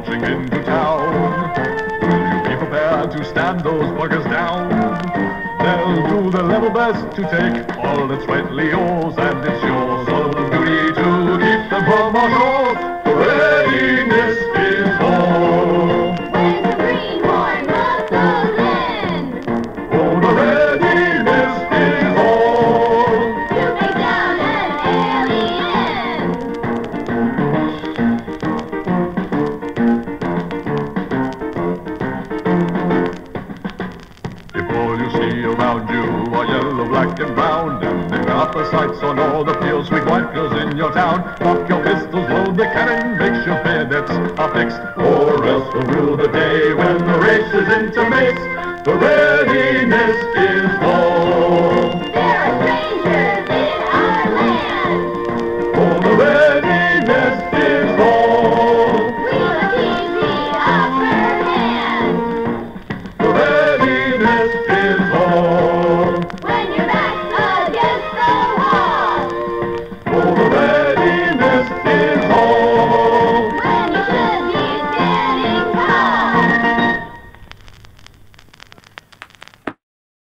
marching into town. Will you be prepared to stand those buggers down? They'll do their level best to take all that's rightly yours, and it's your solemn duty to keep them from our shores. The readiness is all. When the greenhorn rustles in, Oh, the readiness is all. to take down an alien. If all you see around you are yellow, black, and brown, and there are the sights on all the fields, sweet white girls in your town, lock your pistols, load the cannon, make sure bayonets are fixed, or else we'll rue the day when the race is intermixed. The readiness is